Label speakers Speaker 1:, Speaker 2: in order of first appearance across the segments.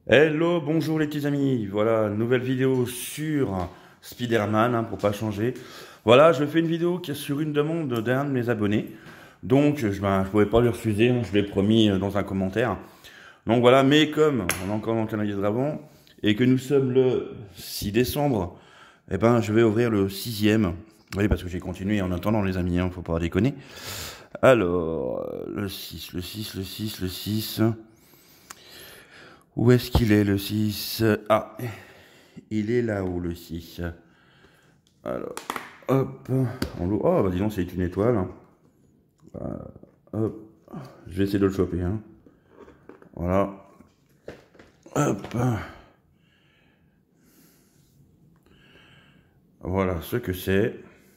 Speaker 1: Hello, bonjour les petits amis, voilà, nouvelle vidéo sur Spider-Man, pour pas changer. Voilà, je fais une vidéo qui est sur une demande d'un de mes abonnés. Donc, je pouvais pas lui refuser, je l'ai promis dans un commentaire. Donc voilà, mais comme on est encore dans le calendrier de l'Avent, et que nous sommes le 6 décembre, eh ben, je vais ouvrir le sixième. Oui, parce que j'ai continué en attendant les amis, faut pas déconner. Alors, le 6, le 6, le 6, le 6... Où est-ce qu'il est le 6? Ah, il est là-haut le 6. Alors, hop, on l'ouvre. Oh, bah dis donc, c'est une étoile. Hop, je vais essayer de le choper. Hein. Voilà. Hop. Voilà ce que c'est.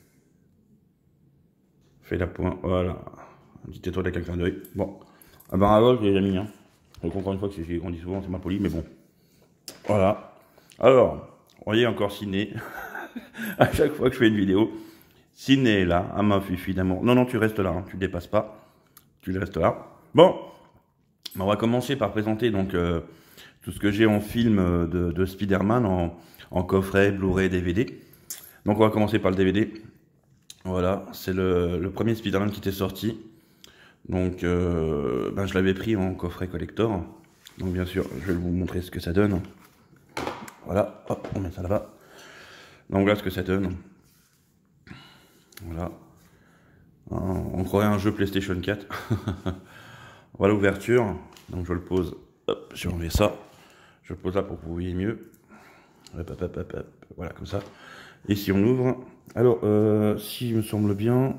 Speaker 1: Fait la pointe. Voilà. Une petite étoile avec un clin d'œil. Bon. Ah ben, à gauche, les amis. Hein. Donc, encore une fois, on dit souvent, c'est mal poli, mais bon. Voilà. Alors, vous voyez encore ciné. À chaque fois que je fais une vidéo, Ciné est là, à ma fufu d'amour. Non, non, tu restes là, hein, tu dépasses pas. Tu restes là. Bon, on va commencer par présenter donc tout ce que j'ai en film de Spider-Man en coffret, Blu-ray, DVD. Donc on va commencer par le DVD. Voilà, c'est le premier Spider-Man qui était sorti. Donc je l'avais pris en coffret collector. Donc bien sûr, je vais vous montrer ce que ça donne. Voilà, hop, on met ça là-bas. Donc voilà ce que ça donne. Voilà. On croirait un jeu PlayStation 4. Voilà l'ouverture. Donc je le pose. Hop, je vais enlever ça. Je le pose là pour que vous voyez mieux. Hop, hop, hop, hop, hop. Voilà, comme ça. Et si on ouvre. Alors, si il me semble bien.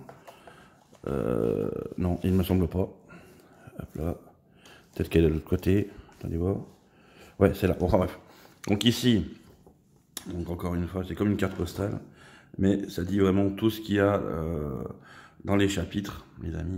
Speaker 1: Non, il ne me semble pas. Hop là. Peut-être qu'elle est de l'autre côté. Attendez voir. Ouais, c'est là. Bon, enfin bref. Donc ici. Donc encore une fois, c'est comme une carte postale. Mais ça dit vraiment tout ce qu'il y a dans les chapitres, les amis.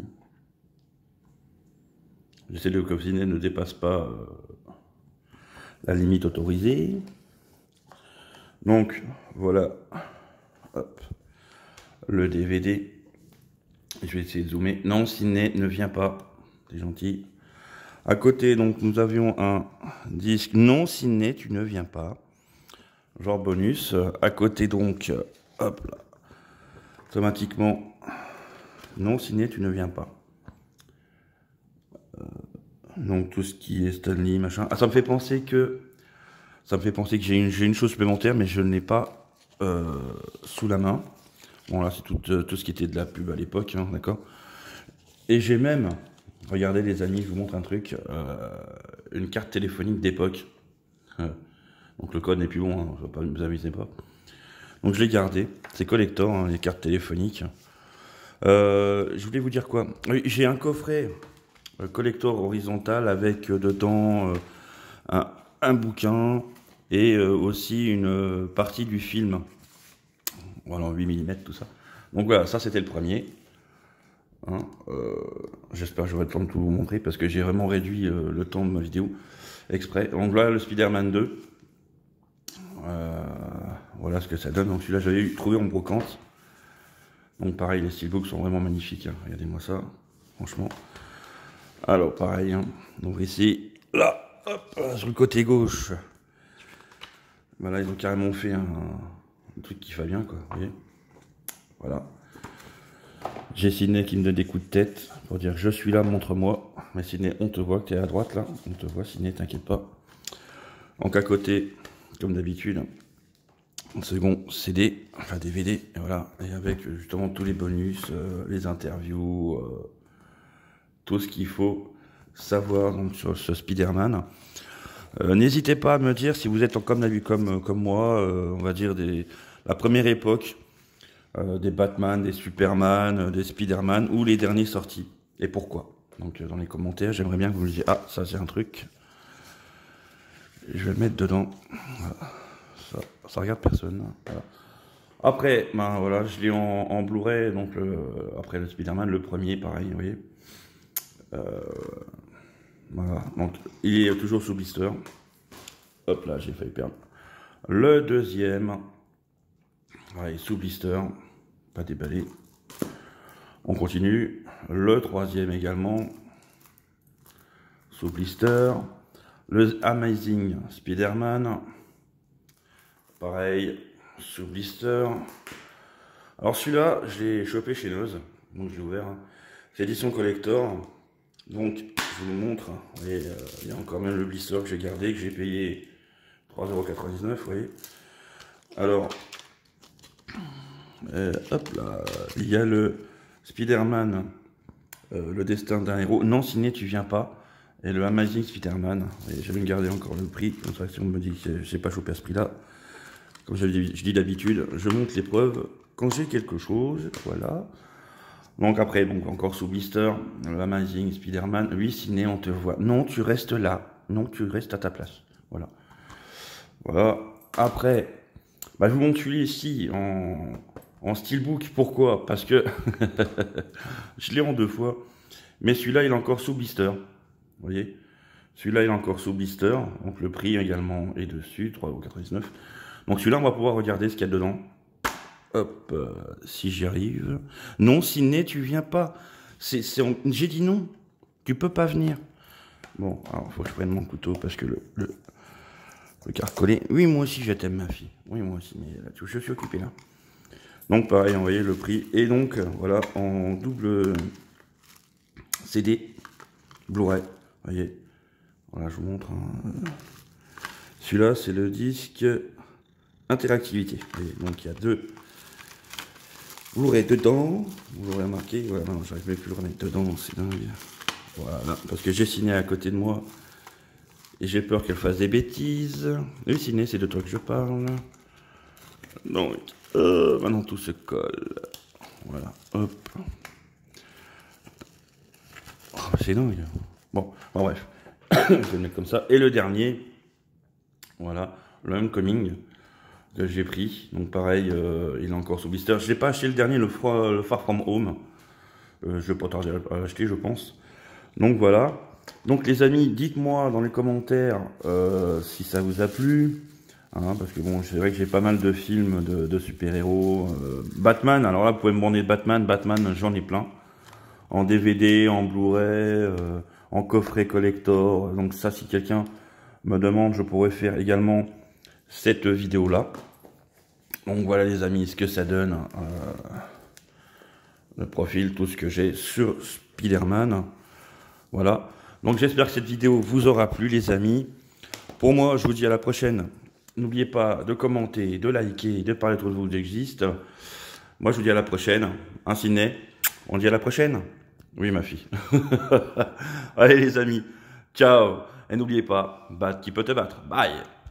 Speaker 1: J'essaie de que Ciné ne dépasse pas la limite autorisée. Donc, voilà. Hop. Le DVD. Je vais essayer de zoomer. Non, Ciné ne vient pas. C'est gentil. À côté, donc, nous avions un disque. Non, Ciné, tu ne viens pas. Genre bonus. À côté, donc, hop là. Automatiquement. Non, Ciné, tu ne viens pas. Donc, tout ce qui est Stanley, machin. Ah, ça me fait penser que j'ai une chose supplémentaire, mais je ne l'ai pas sous la main. Bon, là, c'est tout ce qui était de la pub à l'époque, hein, d'accord. Et j'ai même, regardez les amis, je vous montre un truc, une carte téléphonique d'époque. Donc le code n'est plus bon, hein, je ne vais pas vous amuser pas. Donc je l'ai gardé, c'est collector, hein, les cartes téléphoniques. Je voulais vous dire quoi? Oui, j'ai un coffret collector horizontal avec dedans un bouquin et aussi une partie du film. Voilà, 8 mm, tout ça. Donc voilà, ça c'était le premier. Hein, j'espère que j'aurai le temps de tout vous montrer parce que j'ai vraiment réduit le temps de ma vidéo exprès. Donc là, le Spider-Man 2. Voilà ce que ça donne. Donc celui-là, j'avais trouvé en brocante. Donc pareil, les steelbooks sont vraiment magnifiques. Hein. Regardez-moi ça, franchement. Alors pareil, hein. Donc ici, là, hop, sur le côté gauche. Voilà, ils ont carrément fait un truc qui va bien, quoi. Vous voyez, voilà. J'ai Ciné qui me donne des coups de tête pour dire je suis là, montre-moi. Mais Ciné, on te voit que tu es à droite là. On te voit, Ciné, t'inquiète pas. Donc à côté, comme d'habitude, un second CD, enfin DVD, et voilà. Et avec justement tous les bonus, les interviews, tout ce qu'il faut savoir donc, sur ce Spider-Man. N'hésitez pas à me dire si vous êtes comme moi, on va dire la première époque. Des Batman, des Superman, des Spider-Man ou les derniers sortis. Et pourquoi? Donc dans les commentaires, j'aimerais bien que vous me disiez ah ça c'est un truc. Je vais le mettre dedans. Voilà. Ça regarde personne. Voilà. Après, ben voilà, je l'ai en Blu-ray, donc après le Spider-Man, le premier, pareil, vous voyez. Voilà, donc il est toujours sous blister. Hop là, j'ai failli perdre. Le deuxième, voilà, il est sous blister. Pas déballé. On continue. Le troisième également. Sous blister. Le Amazing Spider-Man. Pareil, sous blister. Alors celui-là, je l'ai chopé chez Noz. Donc je l'ai ouvert. C'est édition collector. Donc je vous montre. Et il y a encore même le blister que j'ai gardé, que j'ai payé 3,99 €, vous voyez. Alors, hop là, il y a le Spider-Man, le destin d'un héros. Non, signé, tu viens pas. Et le Amazing Spider-Man. Je vais me garder encore le prix. Comme ça, si on me dit que je n'ai pas chopé à ce prix-là. Comme je dis d'habitude, je monte les preuves quand j'ai quelque chose. Voilà. Donc après, donc encore sous blister, le Amazing Spider-Man. Oui, signé, on te voit. Non, tu restes là. Non, tu restes à ta place. Voilà. Voilà. Après, bah, je vous montre celui ici en steelbook. Pourquoi? Parce que je l'ai en 2 fois. Mais celui-là, il est encore sous blister. Vous voyez? Celui-là, il est encore sous blister. Donc le prix également est dessus, 3,99 €. Donc celui-là, on va pouvoir regarder ce qu'il y a dedans. Hop, si j'y arrive. Non, Ciné, tu viens pas. J'ai dit non. Tu peux pas venir. Bon, alors, faut que je prenne mon couteau parce que le carcolé. Oui, moi aussi, je t'aime, ma fille. Oui, moi aussi, mais là, je suis occupé, là. Donc, pareil, vous voyez le prix. Et donc, voilà, en double CD, Blu-ray. Vous voyez. Voilà, je vous montre. Celui-là, c'est le disque interactivité. Et donc, il y a 2 Blu-ray dedans. Vous l'aurez remarqué. Voilà, non, j'arrive même plus à le remettre dedans. C'est dingue. Voilà, parce que j'ai Ciné à côté de moi. Et j'ai peur qu'elle fasse des bêtises. Oui, Ciné, c'est de toi que je parle. Donc, maintenant tout se colle. Voilà, hop. Oh, c'est dingue. Bon, bref. Je vais le mettre comme ça. Et le dernier, voilà, le Homecoming que j'ai pris. Donc pareil, il est encore sous blister. Je n'ai pas acheté le dernier, le Far From Home. Je vais pas tarder à l'acheter, je pense. Donc voilà. Donc les amis, dites-moi dans les commentaires si ça vous a plu. Hein, parce que bon, c'est vrai que j'ai pas mal de films de super-héros. Batman, alors là, vous pouvez me demander Batman. Batman, j'en ai plein. En DVD, en Blu-ray, en coffret collector. Donc ça, si quelqu'un me demande, je pourrais faire également cette vidéo-là. Donc voilà les amis, ce que ça donne. Le profil, tout ce que j'ai sur Spider-Man. Voilà. Donc j'espère que cette vidéo vous aura plu les amis. Pour moi, je vous dis à la prochaine. N'oubliez pas de commenter, de liker, de parler autour de vous d'existe. Moi, je vous dis à la prochaine. Un ciné. On dit à la prochaine. Oui, ma fille. Allez, les amis. Ciao. Et n'oubliez pas, battre qui peut te battre. Bye.